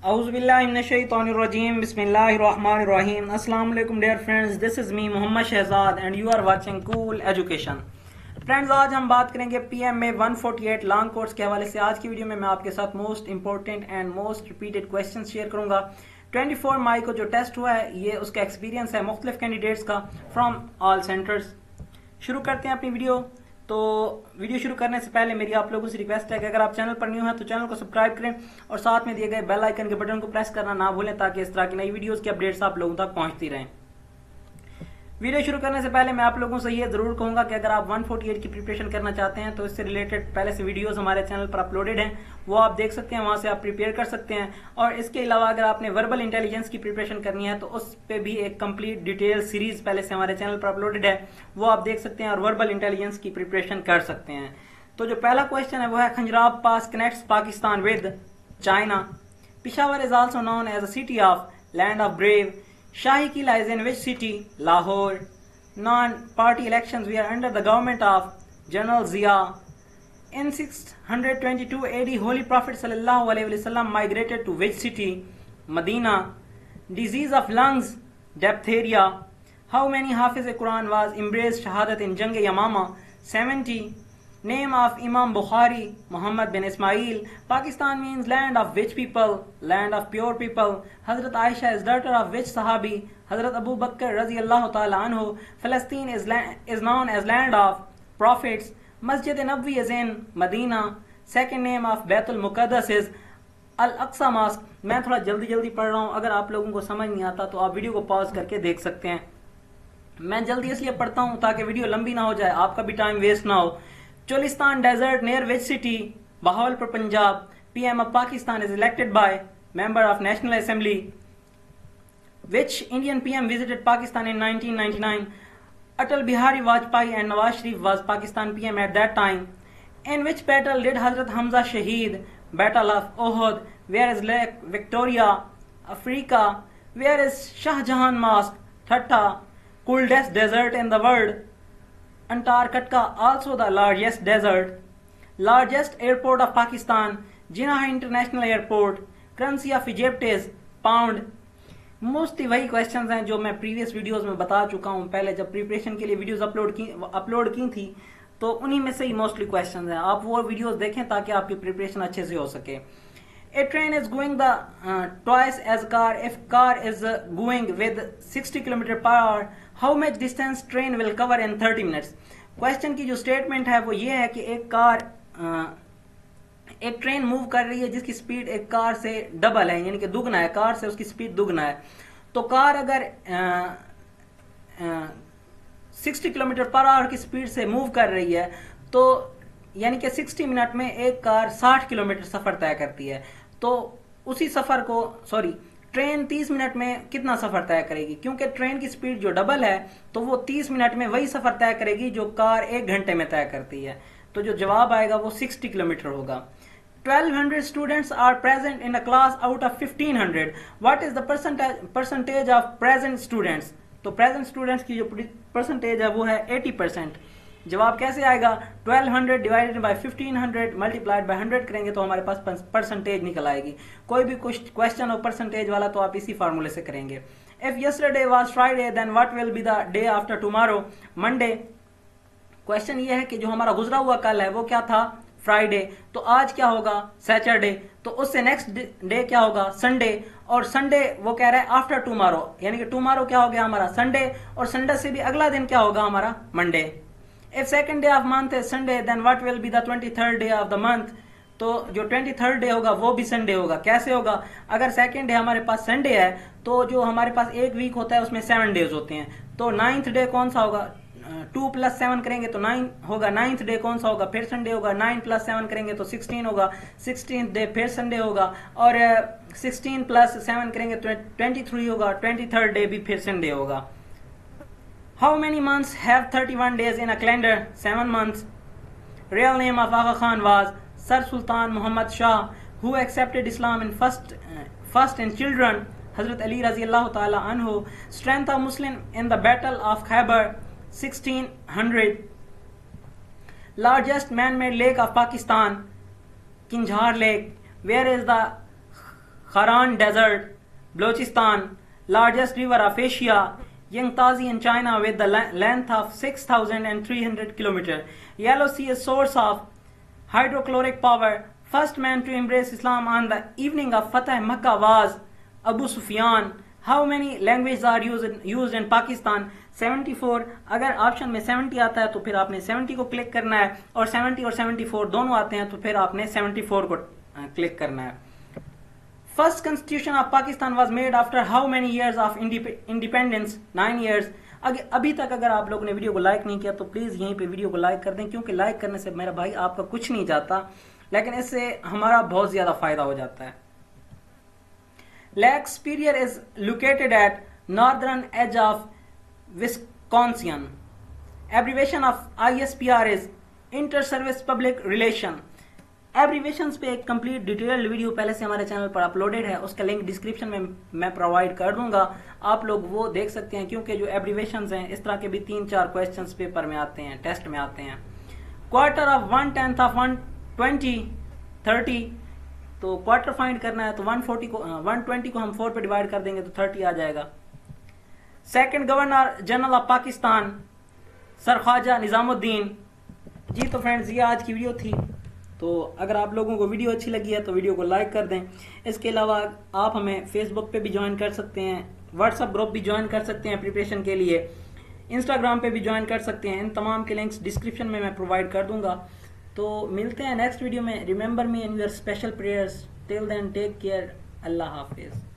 Auzubillahiminash-shaytanir-rajim. Bismillahir-rahmanir-rahim. Assalamu alaikum dear friends. This is me Muhammad Shehzad and you are watching Cool Education. Friends, आज हम बात करेंगे PMA 148 long course के हवाले से। आज की वीडियो में मैं आपके साथ most important and most repeated question share करूंगा। 24 मई को जो टेस्ट हुआ है ये उसका एक्सपीरियंस है मुख्तलिफ कैंडिडेट्स का फ्रॉम ऑल सेंटर्स। शुरू करते हैं अपनी वीडियो। तो वीडियो शुरू करने से पहले मेरी आप लोगों से रिक्वेस्ट है कि अगर आप चैनल पर न्यू हैं तो चैनल को सब्सक्राइब करें और साथ में दिए गए बेल आइकन के बटन को प्रेस करना ना भूलें ताकि इस तरह की नई वीडियोस की अपडेट्स आप लोगों तक पहुंचती रहें। वीडियो शुरू करने से पहले मैं आप लोगों से ये जरूर कहूंगा कि अगर आप 148 की प्रिपरेशन करना चाहते हैं तो इससे रिलेटेड पहले से वीडियोस हमारे चैनल पर अपलोडेड हैं, वो आप देख सकते हैं, वहां से आप प्रिपेयर कर सकते हैं। और इसके अलावा अगर आपने वर्बल इंटेलिजेंस की प्रिपरेशन करनी है तो उस पर भी एक कंप्लीट डिटेल सीरीज पहले से हमारे चैनल पर अपलोडेड है, वो आप देख सकते हैं और वर्बल इंटेलिजेंस की प्रिपरेशन कर सकते हैं। तो जो पहला क्वेश्चन है वो है, Khunjerab pass connects Pakistan with China. Peshawar is also known as a city of land of brave. Shahi Killa is in which city? Lahore. Non-party elections were under the government of General Zia. In 622 AD, Holy Prophet sallallahu alaihi wasallam migrated to which city? Medina. Disease of lungs, diphtheria. How many Hafiz Quran was embraced Shahadat in Jang Yamama? 70. Name of Imam Bukhari, Muhammad bin Ismail. Pakistan means land of which people? Land of pure people. Hazrat Aisha is daughter of which Sahabi? Hazrat Abu Bakr radiyallahu ta'ala anhu. Palestine is known as land of prophets. Masjid Nabwi is in Medina. Second name of Baitul Muqaddas is Al-Aqsa Mosque. मैं थोड़ा जल्दी पढ़ रहा हूँ, अगर आप लोगों को समझ नहीं आता तो आप वीडियो को पॉज करके देख सकते हैं। मैं जल्दी इसलिए पढ़ता हूँ ताकि वीडियो लंबी ना हो जाए, आपका भी टाइम वेस्ट ना हो। Cholistan Desert near which city? Bahawalpur, Punjab. PM of Pakistan is elected by member of National Assembly. Which Indian PM visited Pakistan in 1999? Atal Bihari Vajpayee and Nawaz Sharif was Pakistan PM at that time. In which battle did Hazrat Hamza Shaheed? Battle of Uhud. Where is Lake Victoria? Africa. Where is Shah Jahan Mosque? Thatta. Coldest desert in the world? Antarctica, also the largest desert. Largest airport of Pakistan, Jinnah International Airport. Currency of Egypt is pound. Mostly वही questions हैं जो मैं previous videos में बता चुका हूं। पहले जब प्रिपरेशन के लिए वीडियोस अपलोड की थी तो उन्हीं में से ही मोस्टली क्वेश्चंस हैं। आप वो वीडियोस देखें ताकि आपकी प्रिपरेशन अच्छे से हो सके। A train is going the twice as car if car is going with 60 km per hour. How much distance train will cover in 30 minutes? Question की जो स्टेटमेंट है वो ये है कि एक ट्रेन मूव कर रही है जिसकी स्पीड एक कार से डबल है, यानी कि दुगना है, कार से उसकी स्पीड दुगना है। तो कार अगर 60 किलोमीटर पर आवर की स्पीड से मूव कर रही है तो यानी कि 60 मिनट में एक कार 60 किलोमीटर सफर तय करती है। तो उसी सफर को ट्रेन 30 मिनट में कितना सफर तय करेगी? क्योंकि ट्रेन की स्पीड जो डबल है तो वो 30 मिनट में वही सफर तय करेगी जो कार 1 घंटे में तय करती है। तो जो जवाब आएगा वो 60 किलोमीटर होगा। 1200 students are present in a class out of 1500. What is the percentage of present students? तो प्रेजेंट स्टूडेंट्स की जो परसेंटेज है वो है 80%। जवाब कैसे आएगा? 1200 डिवाइडेड बाय 1500 मल्टीप्लाइड बाय 100 करेंगे तो हमारे पास परसेंटेज निकल आएगी। कोई भी क्वेश्चन हो परसेंटेज वाला तो आप इसी फार्मूले से करेंगे। If yesterday was Friday then what will be the day after tomorrow? Monday. Question ये है कि जो हमारा गुजरा हुआ कल है वो क्या था? फ्राइडे। तो आज क्या होगा? सैटरडे। तो उससे नेक्स्ट डे क्या होगा? संडे। और संडे वो कह रहा है आफ्टर टुमारो, यानी कि टुमारो क्या हो गया हमारा? संडे। और संडे से भी अगला दिन क्या होगा हमारा? Monday. If second day of month is Sunday, then what will be the 23rd day of the month? तो जो 23rd डे होगा वो भी संडे होगा। कैसे होगा? अगर सेकंड डे हमारे पास संडे है तो जो हमारे पास एक वीक होता है उसमें 7 डेज होते हैं। तो 9th डे कौन सा होगा? 2 + 7 करेंगे तो 9 होगा। 9th डे कौन सा होगा? फिर संडे होगा। 9 + 7 करेंगे तो 16 होगा। 16th डे फिर संडे होगा। और 16 + 7 करेंगे तो 23 होगा। 23rd डे भी फिर संडे होगा। How many months have 31 days in a calendar? 7 months. Real name of Aga Khan was Sir Sultan Muhammad Shah, who accepted Islam in first in children. Hazrat Ali Raziyallahu Ta'ala Anhu. Strength of Muslim in the Battle of Khyber 1600. Largest man-made lake of Pakistan, Kinjhar Lake. Where is the Kharan Desert, Balochistan, largest river of Asia, Yangtze in China with the length of 6,300 kilometers. Yellow Sea is source of hydrochloric power. First man to embrace Islam on the evening of Fatah Makkah was Abu Sufyan. How many languages are used in Pakistan? 74. अगर option में 70 आता है तो फिर आपने 70 को click करना है, और 70 और 74 दोनों आते हैं तो फिर आपने 74 को क्लिक करना है. First constitution of Pakistan was made after how many years of independence? 9 years. अभी तक अगर आप लोगों ने वीडियो को लाइक नहीं किया तो प्लीज यहीं पे वीडियो को लाइक कर दें, क्योंकि लाइक करने से मेरा भाई आपका कुछ नहीं जाता, लेकिन इससे हमारा बहुत ज्यादा फायदा हो जाता है. Lake Superior is located at northern edge of Wisconsin. Abbreviation of ISPR is inter service public relation. Abbreviations पे एक कंप्लीट डिटेल्ड वीडियो पहले से हमारे चैनल पर अपलोडेड है, उसका लिंक डिस्क्रिप्शन में मैं प्रोवाइड कर दूंगा, आप लोग वो देख सकते हैं, क्योंकि जो एब्रीवेशंस हैं इस तरह के भी 3-4 क्वेश्चंस पेपर में आते हैं, टेस्ट में आते हैं. Quarter of 1/10 of 120 30. तो क्वार्टर फाइंड करना है तो 120 को हम 4 पे डिवाइड कर देंगे तो 30 आ जाएगा. Second governor general of Pakistan sir Khawaja Nizamuddin. जी तो फ्रेंड्स ये आज की वीडियो थी. तो अगर आप लोगों को वीडियो अच्छी लगी है तो वीडियो को लाइक कर दें. इसके अलावा आप हमें फेसबुक पे भी ज्वाइन कर सकते हैं, व्हाट्सएप ग्रुप भी ज्वाइन कर सकते हैं प्रिपरेशन के लिए, इंस्टाग्राम पे भी ज्वाइन कर सकते हैं. इन तमाम के लिंक्स डिस्क्रिप्शन में मैं प्रोवाइड कर दूंगा. तो मिलते हैं नेक्स्ट वीडियो में. Remember me in your special prayers. Till then take care. अल्लाह हाफिज.